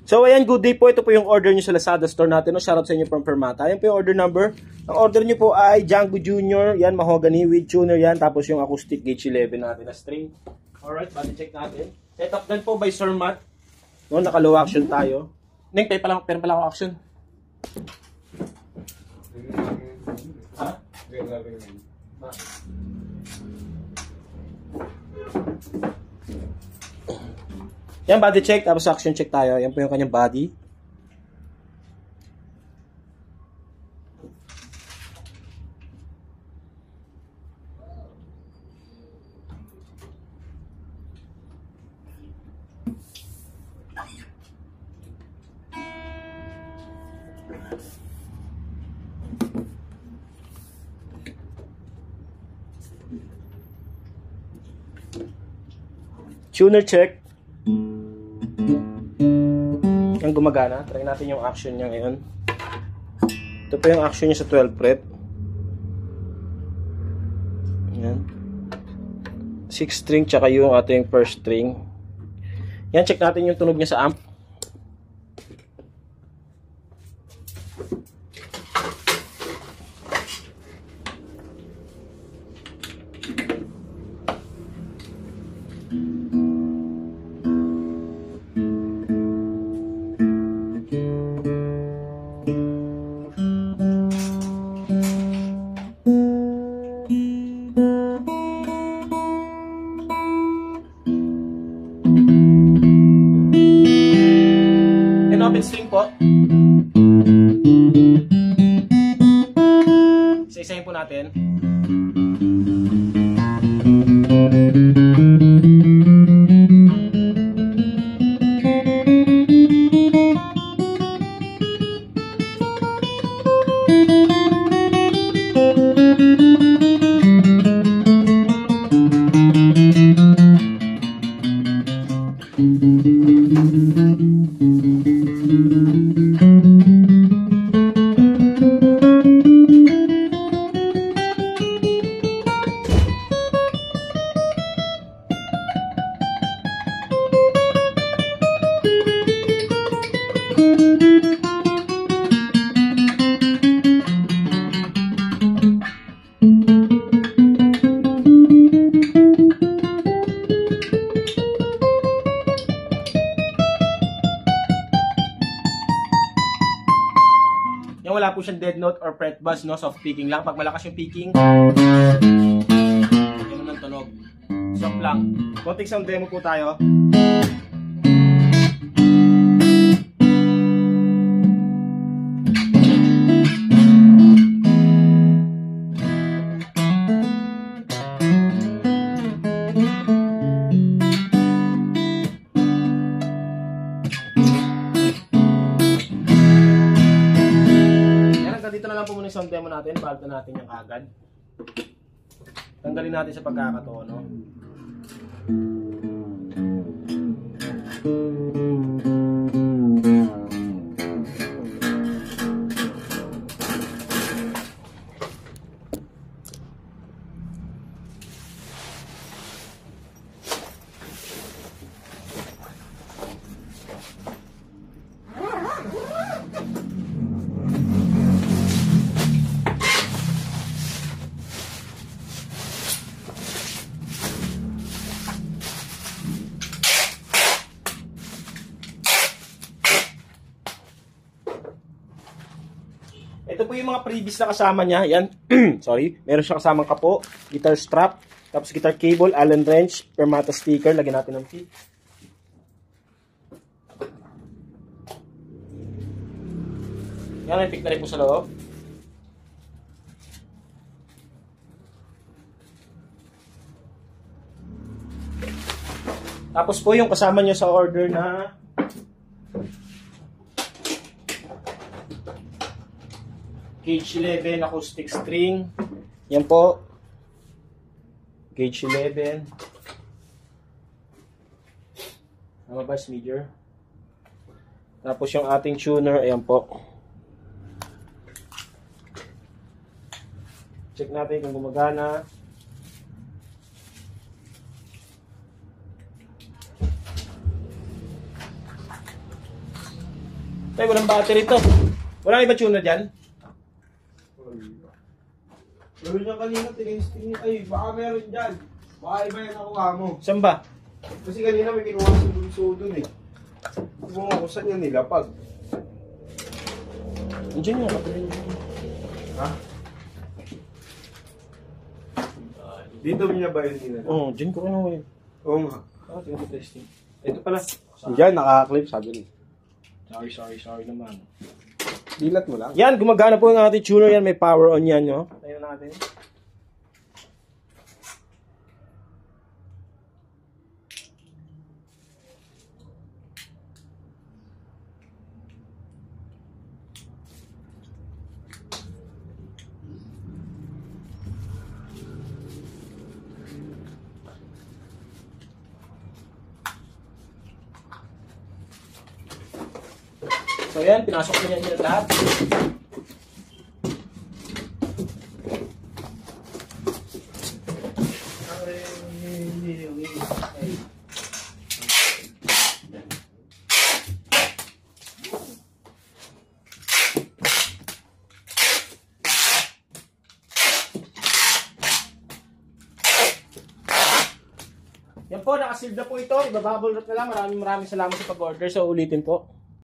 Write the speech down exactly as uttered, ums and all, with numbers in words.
So ayan, good day po. Ito po yung order nyo sa Lazada store natin. No? Shoutout sa inyo from Permata. Ayan po yung order number. Ang order nyo po ay Django Junior. Yan, mahogany with tuner yan. Tapos yung acoustic gauge eleven natin na string. Alright, body check natin. Setup done po by Sir Matt. No, naka-low action tayo. Neng, pay pala, pay pala ako action. Ha? Yan, body check, tapos action check tayo. Yan po yung kanyang body. Tuner check. Ang gumagana. Try natin yung action niya ngayon. Ito pa yung action niya sa twelve fret. Yan. six string tsaka yung ating first string. Yan, check natin yung tunog niya sa amp. Open string po. Isa-isahin po natin. Yan, wala po siyang dead note or fret buzz, no? Soft picking lang. Pag malakas yung picking, ganun ang tunog. Soft lang. Konting sound demo po tayo. Dito na lang po muna yung sound demo natin. Palto natin yung agad. Tanggalin natin sa pagkakatono. Ito po yung mga previous na kasama niya. Yan. Sorry. Meron siya kasamang kapo, guitar strap, tapos guitar cable, Allen wrench, Permata sticker. Lagyan natin ng pick. Yan, may pick na rin po sa loob. Tapos po yung kasama niya sa order na Gauge eleven acoustic string. Yan po. Gauge eleven. Ang bass major. Tapos yung ating tuner, ayan po. Check natin kung gumagana. Tay, walang battery to. Walang iba tuner dyan? Pero niya kanina, tingin-tingin. Ay, baka meron dyan. Baka iba yan nakuha mo. Saan ba? Kasi kanina may kinuha sa bulso dun eh. Kung ako saan yan nilapag. Diyan nga, battery. Ha? Dito niya ba yun nila? Oo, oh, dyan ko kinuha yun. Oo nga. Ah, tingnan ko testing. Ito pala. Diyan, naka-clip sabi niya. Sorry, sorry, sorry naman. Dilat mo lang. Yan, gumagana po yung ating tuner yan. May power on yan, no? Tayo natin. So yan, pinasok ko yan yung lahat. Yan po, nakasilve na po ito. Ibabubble wrap na lang. Maraming maraming salamat sa pag-order. So ulitin po.